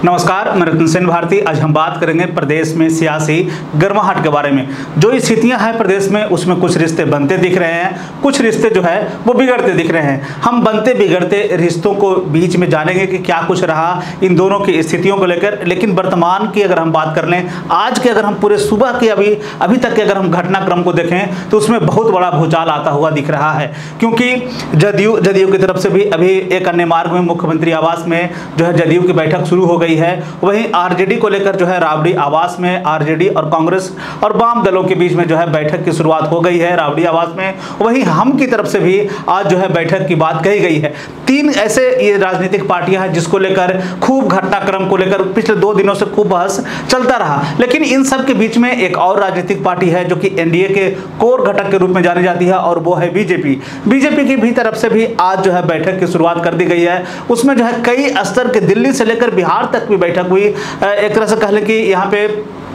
नमस्कार, मैं रतन सेन भारती। आज हम बात करेंगे प्रदेश में सियासी गर्माहट के बारे में। जो स्थितियां हैं प्रदेश में, उसमें कुछ रिश्ते बनते दिख रहे हैं, कुछ रिश्ते जो है वो बिगड़ते दिख रहे हैं। हम बनते बिगड़ते रिश्तों को बीच में जानेंगे कि क्या कुछ रहा इन दोनों की स्थितियों को लेकर। लेकिन वर्तमान की अगर हम बात कर लें, आज के अगर हम पूरे सुबह के अभी तक के अगर हम घटनाक्रम को देखें तो उसमें बहुत बड़ा भूचाल आता हुआ दिख रहा है। क्योंकि जदयू की तरफ से भी अभी एक अन्य मार्ग में मुख्यमंत्री आवास में जो है जदयू की बैठक शुरू हो गई है। वहीं आरजेडी को लेकर जो है राबड़ी आवास में आरजेडी और कांग्रेस और वाम दलों के बीच में जो है बैठक की शुरुआत हो गई है राबड़ी आवास में। वहीं हम की तरफ से भी आज जो है बैठक की बात कही गई है। तीन ऐसे ये राजनीतिक पार्टियां हैं जिसको लेकर खूब घटनाक्रम को लेकर पिछले 2 दिनों से खूब बहस चलता रहा। लेकिन इन सब के बीच में एक और राजनीतिक पार्टी है जो कि एनडीए के कोर घटक के रूप में जानी जाती है, और वो है बीजेपी। बीजेपी की भी तरफ से भी आज जो है बैठक की शुरुआत कर दी गई है। उसमें जो है कई स्तर के, दिल्ली से लेकर बिहार तक भी बैठक हुई। एक तरह से कह लें कि यहाँ पे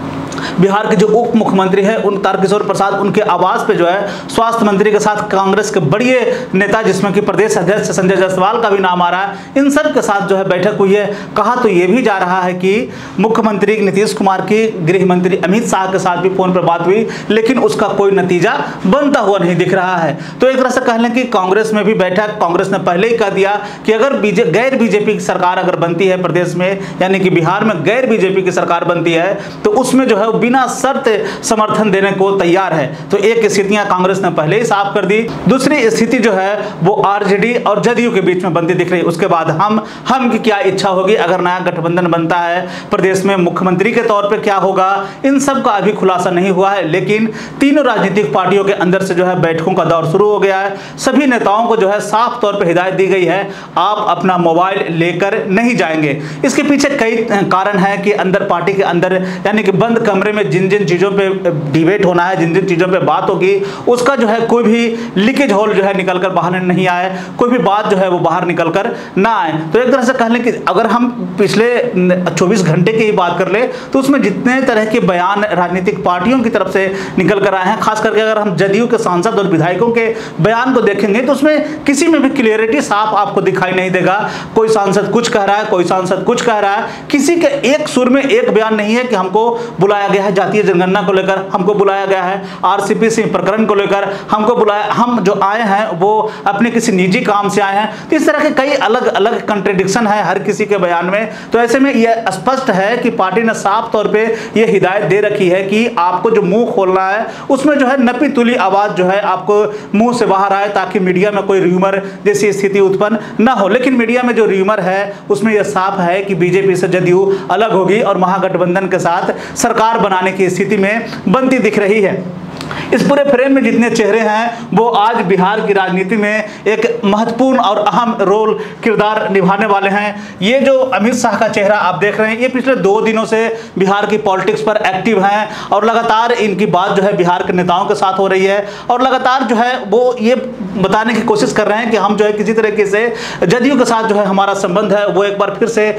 बिहार के जो उप मुख्यमंत्री है उन तारकिशोर प्रसाद, उनके आवास पे जो है स्वास्थ्य मंत्री के साथ कांग्रेस के बड़े नेता जिसमें कि प्रदेश अध्यक्ष संजय जायसवाल का भी नाम आ रहा है, इन सब के साथ जो है बैठक हुई है। कहा तो ये भी जा रहा है कि मुख्यमंत्री नीतीश कुमार की गृह मंत्री अमित शाह के साथ भी फोन पर बात हुई, लेकिन उसका कोई नतीजा बनता हुआ नहीं दिख रहा है। तो एक तरह से कह लें कि कांग्रेस में भी बैठक, कांग्रेस ने पहले ही कह दिया कि अगर गैर बीजेपी की सरकार अगर बनती है प्रदेश में, यानी कि बिहार में गैर बीजेपी की सरकार बनती है, तो उसमें जो है बिना शर्त समर्थन देने को तैयार है। तो एक स्थितियां कांग्रेस ने पहले ही साफ कर दी। दूसरी स्थिति जो है वो आरजेडी और जदयू के बीच में बनती दिख रही है। उसके बाद हम की क्या इच्छा होगी अगर नया गठबंधन बनता है प्रदेश में, मुख्यमंत्री के तौर पे क्या होगा, इन सब का अभी खुलासा नहीं हुआ है। लेकिन तीनों राजनीतिक पार्टियों के अंदर से जो है बैठकों का दौर शुरू हो गया है। सभी नेताओं को जो है साफ तौर पर हिदायत दी गई है, आप अपना मोबाइल लेकर नहीं जाएंगे। इसके पीछे कई कारण है कि अंदर पार्टी के अंदर, यानी कि बंद कमरे में जिन जिन चीज़ों पे डिबेट होना है, जिन जिन चीज़ों पे बात होगी, उसका जो है कोई भी लीकेज होल जो है निकलकर बाहर नहीं आए, कोई भी बात जो है वो बाहर निकलकर ना आए। तो एक तरह से कह लें कि अगर हम पिछले 24 घंटे की बात कर ले तो उसमें जितने तरह के बयान राजनीतिक पार्टियों की तरफ से निकल कर आए हैं, खास करके अगर हम जदयू के सांसद और विधायकों के बयान को देखेंगे तो उसमें किसी में भी क्लियरिटी साफ आपको दिखाई नहीं देगा। कोई सांसद कुछ कह रहा है, कोई सांसद कुछ कह रहा है, किसी के एक सुर में एक बयान नहीं है कि हमको बुलाया गया है जातीय जनगणना को लेकर, हमको बुलाया गया है आरसीपी प्रकरण को लेकर, हमको बुलाया, हम जो आए हैं वो अपने किसी निजी काम से आए हैं। तो इस तरह के कई अलग अलग कंट्रडिक्शन है हर किसी के बयान में। तो ऐसे में यह स्पष्ट है कि पार्टी ने साफ तौर पे यह हिदायत दे रखी है कि आपको जो मुंह खोलना है उसमें जो है नपी तुली आवाज जो है आपको मुंह से बाहर आए, ताकि मीडिया में कोई र्यूमर जैसी स्थिति उत्पन्न न हो। लेकिन मीडिया में जो र्यूमर है उसमें यह साफ है कि बीजेपी से जदयू अलग होगी और महागठबंधन के साथ सरकार बनाने की स्थिति में बनती दिख रही है। इस पूरे फ्रेम में जितने चेहरे हैं वो आज बिहार की राजनीति में एक महत्वपूर्ण और अहम रोल किरदार निभाने वाले हैं। ये जो अमित शाह का चेहरा आप देख रहे हैं, ये पिछले 2 दिनों से बिहार की पॉलिटिक्स पर एक्टिव हैं और लगातार इनकी बात जो है बिहार के नेताओं के साथ हो रही है, और लगातार जो है वो ये बताने की कोशिश कर रहे हैं कि हम जो है किसी तरीके से जदयू के साथ जो है हमारा संबंध है वो एक बार फिर से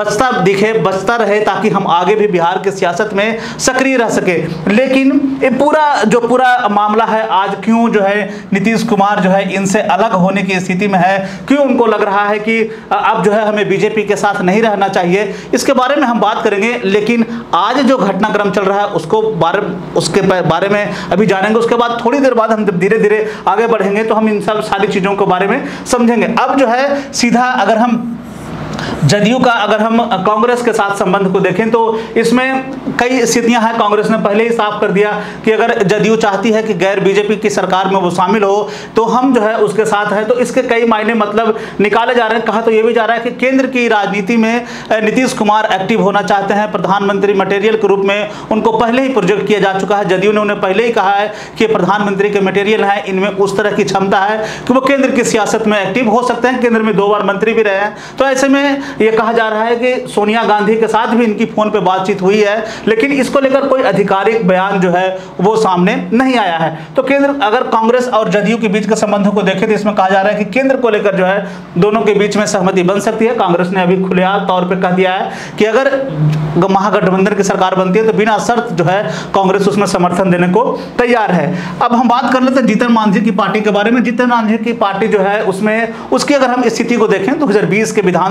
बचता रहे, ताकि हम आगे भी बिहार की सियासत में सक्रिय रह सके। लेकिन ये पूरा मामला है आज क्यों जो है नीतीश कुमार जो है इनसे अलग होने की स्थिति में है, क्यों उनको लग रहा है कि अब जो है हमें बीजेपी के साथ नहीं रहना चाहिए, इसके बारे में हम बात करेंगे। लेकिन आज जो घटनाक्रम चल रहा है उसके बारे में अभी जानेंगे। उसके बाद थोड़ी देर बाद हम जब धीरे धीरे आगे बढ़ेंगे तो हम इन सब सारी चीज़ों के बारे में समझेंगे। अब जो है सीधा अगर हम जदयू का, अगर हम कांग्रेस के साथ संबंध को देखें तो इसमें कई स्थितियां हैं। कांग्रेस ने पहले ही साफ कर दिया कि अगर जदयू चाहती है कि गैर बीजेपी की सरकार में वो शामिल हो तो हम जो है उसके साथ हैं। तो इसके कई मायने मतलब निकाले जा रहे हैं। कहा तो ये भी जा रहा है कि केंद्र की राजनीति में नीतीश कुमार एक्टिव होना चाहते हैं, प्रधानमंत्री मटेरियल के रूप में उनको पहले ही प्रोजेक्ट किया जा चुका है। जदयू ने उन्हें पहले ही कहा है कि प्रधानमंत्री के मटेरियल है, इनमें उस तरह की क्षमता है कि वो केंद्र की सियासत में एक्टिव हो सकते हैं। केंद्र में 2 बार मंत्री भी रहे हैं। तो ऐसे में यह कहा जा रहा है कि सोनिया गांधी के साथ भी इनकी फोन पे बातचीत हुई है, लेकिन इसको लेकर कोई आधिकारिक बयान जो है वो सामने नहीं आया है। तो केंद्र, अगर कांग्रेस और जदयू के बीच के संबंधों को देखें तो इसमें कहा जा रहा है कि केंद्र को लेकर जो है दोनों के बीच में सहमति बन सकती है। कांग्रेस ने अभी खुलेआम तौर पर कह दिया है कि अगर महागठबंधन की सरकार बनती है तो बिना शर्त जो है कांग्रेस उसमें समर्थन देने को तैयार है। अब हम बात कर लेते हैं जीतन मांझी की पार्टी के बारे में। जीतन मांझी की पार्टी जो है उसमें उसकी अगर हम स्थिति को देखें तो 2020 के विधानसभा चुनाव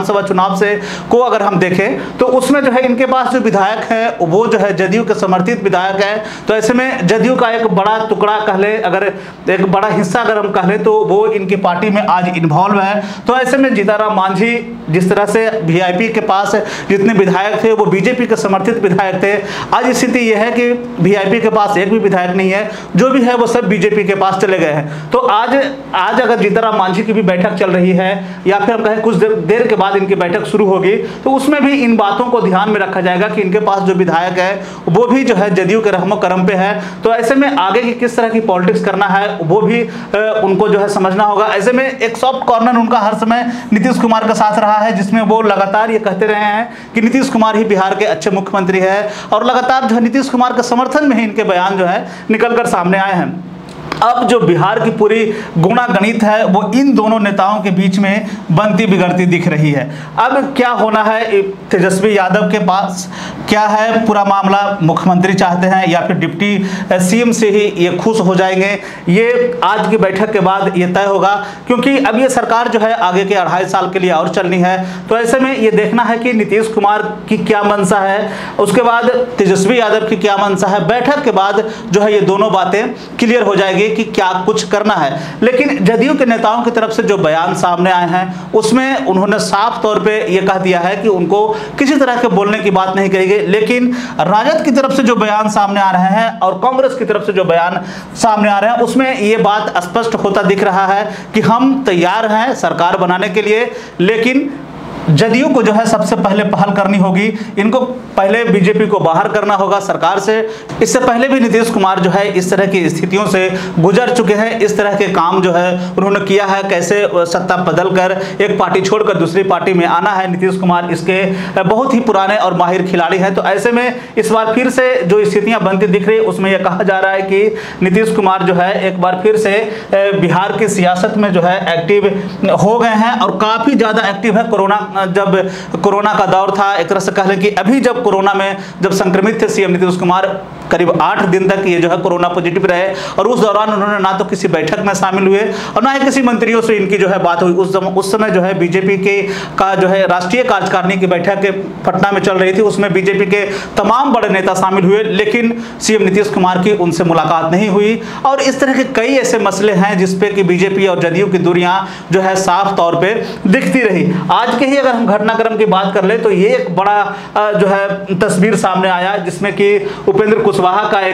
चुनाव से को अगर हम देखें तो उसमें जो है इनके पास जो विधायक है वो जो है जदयू के समर्थित विधायक है। तो ऐसे में जदयू का एक बड़ा टुकड़ा कह ले, अगर एक बड़ा हिस्सा अगर हम कह ले, तो वो इनकी पार्टी में आज इन्वॉल्व है। तो ऐसे में जीताराम मांझी जिस तरह से वीआईपी के पास जितने विधायक थे वो बीजेपी के समर्थित विधायक थे, आज स्थिति यह है कि वीआईपी के पास एक भी विधायक नहीं है, जो भी है वो सब बीजेपी के पास चले गए हैं। तो आज अगर जीताराम मांझी की भी बैठक चल रही है या फिर हम कहें कुछ देर के बाद इनकी बैठक शुरू होगी, तो उसमें भी इन बातों को ध्यान में रखा जाएगा कि इनके पास जो विधायक है वो भी जो है जदयू के रहमो करम पे है। तो ऐसे में आगे की किस तरह की पॉलिटिक्स करना है वो भी उनको जो है समझना होगा। ऐसे में एक सॉफ्ट कॉर्नर उनका हर समय नीतीश कुमार का साथ रहा है, जिसमें वो लगातार ये कहते रहे हैं कि नीतीश कुमार ही बिहार के अच्छे मुख्यमंत्री है, और लगातार जो है नीतीश कुमार के समर्थन में ही इनके बयान जो है निकलकर सामने आए हैं। अब जो बिहार की पूरी गुणागणित है वो इन दोनों नेताओं के बीच में बनती बिगड़ती दिख रही है। अब क्या होना है तेजस्वी यादव के पास, क्या है पूरा मामला, मुख्यमंत्री चाहते हैं या फिर डिप्टी सीएम से ही ये खुश हो जाएंगे, ये आज की बैठक के बाद ये तय होगा। क्योंकि अब ये सरकार जो है आगे के 2.5 साल के लिए और चलनी है। तो ऐसे में ये देखना है कि नीतीश कुमार की क्या मंशा है, उसके बाद तेजस्वी यादव की क्या मंशा है। बैठक के बाद जो है ये दोनों बातें क्लियर हो जाएगी कि क्या कुछ करना है। लेकिन जदयू के नेताओं की तरफ से जो बयान सामने आए हैं उसमें उन्होंने साफ तौर पे ये कह दिया है कि उनको किसी तरह के बोलने की बात नहीं कही गई। लेकिन राजद की तरफ से जो बयान सामने आ रहे हैं और कांग्रेस की तरफ से जो बयान सामने आ रहे हैं उसमें ये बात स्पष्ट होता दिख रहा है कि हम तैयार हैं सरकार बनाने के लिए, लेकिन जदयू को जो है सबसे पहले पहल करनी होगी, इनको पहले बीजेपी को बाहर करना होगा सरकार से। इससे पहले भी नीतीश कुमार जो है इस तरह की स्थितियों से गुजर चुके हैं, इस तरह के काम जो है उन्होंने किया है, कैसे सत्ता बदल कर एक पार्टी छोड़कर दूसरी पार्टी में आना है। नीतीश कुमार इसके बहुत ही पुराने और माहिर खिलाड़ी हैं। तो ऐसे में इस बार फिर से जो स्थितियां बनती दिख रही, उसमें यह कहा जा रहा है कि नीतीश कुमार जो है एक बार फिर से बिहार की सियासत में जो है एक्टिव हो गए हैं और काफ़ी ज़्यादा एक्टिव है। जब कोरोना का दौर था, एक तरह से कह लें कि अभी जब कोरोना में जब संक्रमित थे सीएम नीतीश कुमार, करीब 8 दिन तक ये जो है कोरोना पॉजिटिव रहे, और उस दौरान उन्होंने ना तो किसी बैठक में शामिल हुए और ना ही किसी मंत्रियों से इनकी जो है बात हुई। उस समय जो है बीजेपी के का जो है राष्ट्रीय कार्यकारिणी की बैठक पटना में चल रही थी, उसमें बीजेपी के तमाम बड़े नेता शामिल हुए, लेकिन सीएम नीतीश कुमार की उनसे मुलाकात नहीं हुई। और इस तरह के कई ऐसे मसले हैं जिसपे कि बीजेपी और जदयू की दूरियां जो है साफ तौर पर दिखती रही। आज के ही अगर हम घटनाक्रम की बात कर ले तो ये एक बड़ा जो है तस्वीर सामने आया, जिसमें कि उपेंद्र कुशवाहा का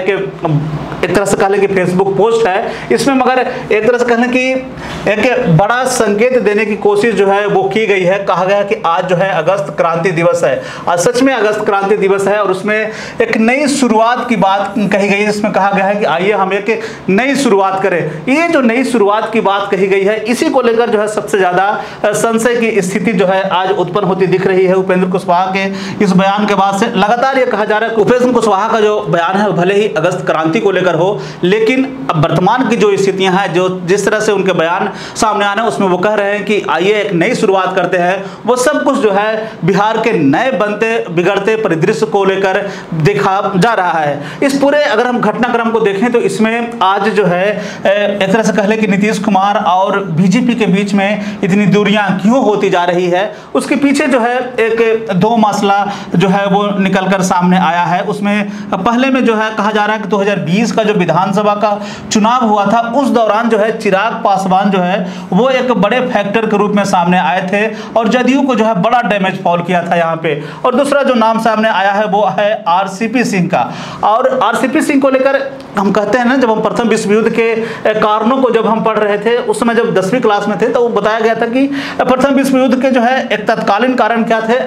एक तरह से कह लें कि फेसबुक पोस्ट है। इसमें मगर एक तरह से कह लें कि एक बड़ा संकेत देने की कोशिश जो है वो की गई है। कहा गया कि आज जो है अगस्त क्रांति दिवस है, आज सच में अगस्त क्रांति दिवस है, और उसमें एक नई शुरुआत की बात कही गई है, जिसमें कहा गया है कि आइए हम एक नई शुरुआत करें। ये जो नई शुरुआत की बात कही गई है, इसी को लेकर जो है सबसे ज्यादा संशय की स्थिति जो है आज उत्पन्न होती दिख रही है। उपेंद्र कुशवाहा के इस बयान के बाद से लगातार ये कहा जा रहा है कि उपेंद्र कुशवाहा का जो बयान है भले ही अगस्त क्रांति को लेकर हो, लेकिन अब वर्तमान की जो स्थितियां हैं, जो जिस तरह से उनके बयान सामने आने, उसमें वो कह रहे हैं कि आइए एक नई शुरुआत करते हैं। वो सब कुछ जो है बिहार के नए बनते बिगड़ते परिदृश्य को लेकर देखा जा रहा है। इस पूरे अगर हम घटनाक्रम को देखें तो इसमें आज जो है एक तरह से कह लें कि नीतीश कुमार और बीजेपी के बीच में इतनी दूरियां क्यों होती जा रही है, उसके पीछे जो है एक दो मसला जो है वो निकलकर सामने आया है। उसमें पहले में जो है कहा जा रहा है कि 2020 का जो विधानसभा का चुनाव हुआ था, उस दौरान जो है चिराग पासवान जो है वो एक बड़े फैक्टर के रूप में सामने आए थे और जदयू को जो है बड़ा डैमेज फॉल किया था यहाँ पे। और दूसरा जो नाम सामने आया है वो है आरसीपी सिंह का। और आरसीपी सिंह को लेकर हम कहते हैं ना, जब हम प्रथम विश्व युद्ध के कारणों को जब हम पढ़ रहे थे, उस समय जब 10वीं क्लास में थे, तो बताया गया था कि प्रथम विश्व युद्ध के जो है एक तत्कालीन कारण क्या थे,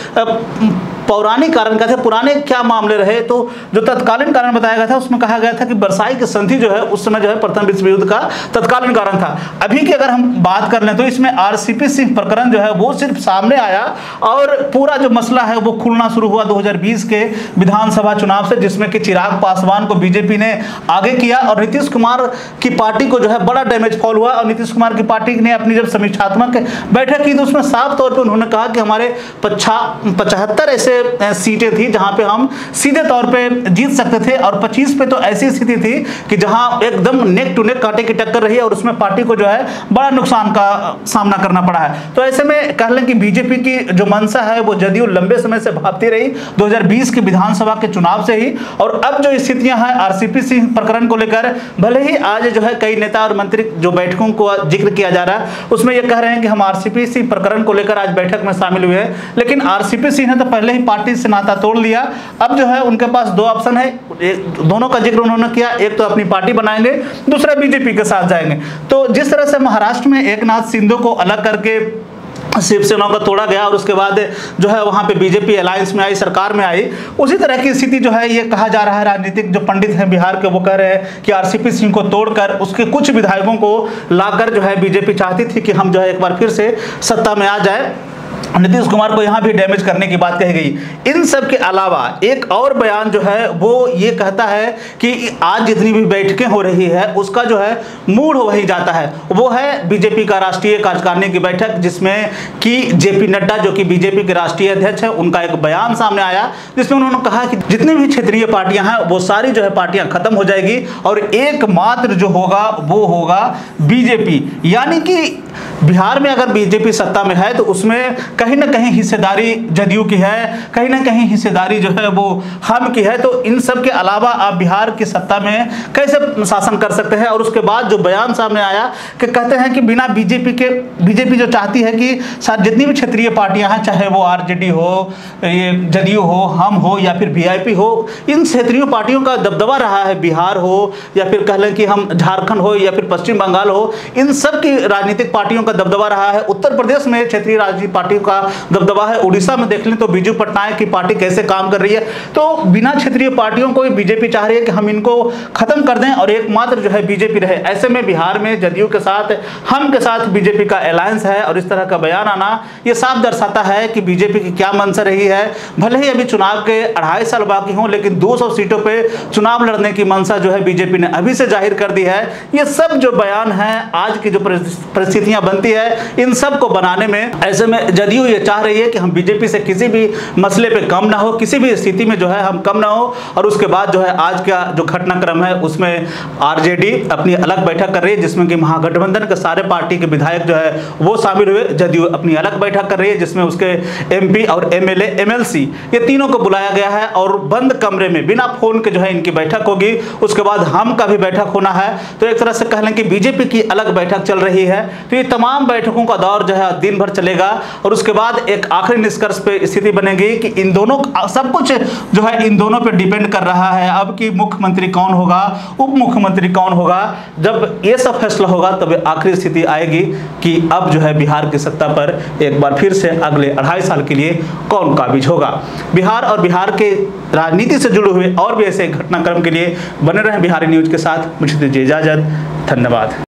एक पौराणिक कारण क्या थे, पुराने क्या मामले रहे। तो जो तत्कालीन कारण बताया गया था उसमें कहा गया था कि वर्साई की संधि जो है उस समय जो है प्रथम विश्व युद्ध का तत्कालीन कारण था। अभी की अगर हम बात कर लें तो इसमें आरसीपी सिंह प्रकरण जो है वो सिर्फ सामने आया और पूरा जो मसला है वो खुलना शुरू हुआ 2020 के विधानसभा चुनाव से, जिसमें कि चिराग पासवान को बीजेपी ने आगे किया और नीतीश कुमार की पार्टी को जो है बड़ा डैमेज फॉल हुआ। और नीतीश कुमार की पार्टी ने अपनी जब समीक्षात्मक बैठक की तो उसमें साफ तौर पर उन्होंने कहा कि हमारे 75 ऐसे सीटें थी जहां पे हम सीधे तौर पे जीत सकते थे और 25 पे तो ऐसी स्थिति थी कि जहां एकदम नेक टू नेक कांटे की टक्कर रही है और उसमें पार्टी को जो है बड़ा नुकसान का सामना करना पड़ा है। तो ऐसे में कह लें कि बीजेपी की जो मंशा है वो जदयू लंबे समय से भापती रही 2020 के विधानसभा के चुनाव से ही। और अब जो स्थितियां हैं आरसीपी सिंह प्रकरण को लेकर, भले ही आज जो है कई नेता और मंत्री जो बैठकों को जिक्र किया जा रहा है उसमें ये कह रहे हैं कि हम आरसीपी सिंह प्रकरण को लेकर आज बैठक में शामिल हुए हैं, लेकिन आरसीपी सिंह ने तो पहले ही पार्टी से नाता तोड़ लिया। अब जो है उनके पास दो ऑप्शन है, दोनों का जिक्र उन्होंने किया, एक तो अपनी पार्टी बनाएंगे, दूसरा बीजेपी के साथ जाएंगे। तो जिस तरह से महाराष्ट्र में एकनाथ शिंदे को अलग करके शिवसेना का तोड़ा गया और उसके बाद जो है वहां पे बीजेपी अलायंस में आई, सरकार में आई, उसी तरह की स्थिति जो है ये कहा जा रहा है। राजनीतिक जो पंडित हैं बिहार के वो कह रहे हैं कि आरसीपी सिंह को तोड़कर उसके कुछ विधायकों को लाकर जो है बीजेपी चाहती थी कि हम जो है एक बार फिर से सत्ता में आ जाए। नीतीश कुमार को यहां भी डैमेज करने की बात कही गई। इन सब के अलावा एक और बयान जो है वो ये कहता है कि आज जितनी भी बैठकें हो रही है उसका जो है मूड वही जाता है, वो है बीजेपी का राष्ट्रीय कार्यकारिणी की बैठक, जिसमें कि जेपी नड्डा जो कि बीजेपी के राष्ट्रीय अध्यक्ष है उनका एक बयान सामने आया जिसमें उन्होंने कहा कि जितनी भी क्षेत्रीय पार्टियां हैं वो सारी जो है पार्टियां खत्म हो जाएगी और एकमात्र जो होगा वो होगा बीजेपी। यानी कि बिहार में अगर बीजेपी सत्ता में है तो उसमें कहीं ना कहीं हिस्सेदारी जदयू की है, कहीं ना कहीं हिस्सेदारी जो है वो हम की है। तो इन सब के अलावा आप बिहार की सत्ता में कैसे शासन कर सकते हैं। और उसके बाद जो बयान सामने आया कि कहते हैं कि बिना बीजेपी जो चाहती है कि जितनी भी क्षेत्रीय पार्टियां हैं, चाहे वो आरजेडी हो, ये जदयू हो, हम हो या फिर वीआईपी हो, इन क्षेत्रीय पार्टियों का दबदबा रहा है, बिहार हो या फिर कह लें कि हम झारखंड हो या फिर पश्चिम बंगाल हो, इन सब की राजनीतिक पार्टियों का दबदबा रहा है। उत्तर प्रदेश में क्षेत्रीय राजनीतिक पार्टियों का दबदबा है। उड़ीसा में देख लें तो बीजू पटनायक की पार्टी कैसे काम कर रही है। तो बिना क्षेत्रीय पार्टियों को बीजेपी चाह रही है कि हम इनको खत्म कर दें और एकमात्र जो है बीजेपी रहे। ऐसे में बिहार में जदयू के साथ, हम के साथ बीजेपी का अलायंस है और इस तरह का बयान आना यह साफ दर्शाता है कि बीजेपी की क्या मंशा रही है। भले ही अभी चुनाव के 2.5 साल बाकी हों, लेकिन 200 सीटों पे चुनाव लड़ने की मंशा जो है बीजेपी ने अभी से जाहिर कर दी है। ये सब जो बयान है, आज की जो परिस्थितियां बनती है, इन सब को बनाने में ऐसे में जदयू ये चाह रही है कि हम बीजेपी से किसी भी मसले पे कम ना हो, किसी भी स्थिति में जो है हम कम ना हो। और उसके बाद जो है आज का जो घटनाक्रम है उसमें आरजेडी अपनी अलग बैठक कर रही है, जिसमें कि महागठबंधन के सारे पार्टी के विधायक जो है वो शामिल हुए। जदयू अपनी अलग बैठक कर रही है जिसमें उसके एमपी और एमएलए एमएलसी ये तीनों को बुलाया गया है और बंद कमरे में बिना फोन के जो है इनकी बैठक होगी। उसके बाद हम का भी बैठक होना है। तो एक तरह से कह लें कि बीजेपी की अलग बैठक चल रही है। तो ये तमाम बैठकों का दौर जो है दिन भर चलेगा और उसके बाद एक आखिरी निष्कर्ष पे स्थिति बनेगी कि इन दोनों सब कुछ जो है इन दोनों पे डिपेंड कर रहा है अब कि मुख्यमंत्री कौन होगा, उप मुख्यमंत्री कौन होगा। जब ये सब फैसला होगा तब आखिरी स्थिति आएगी कि अब जो है बिहार की सत्ता पर एक बार फिर से अगले 2.5 साल के लिए कौन काबिज होगा। बिहार और बिहार के राजनीति से जुड़े हुए और भी ऐसे घटनाक्रम के लिए बने रहें बिहारी न्यूज के साथ। मुझे दीजिए इजाजत, धन्यवाद।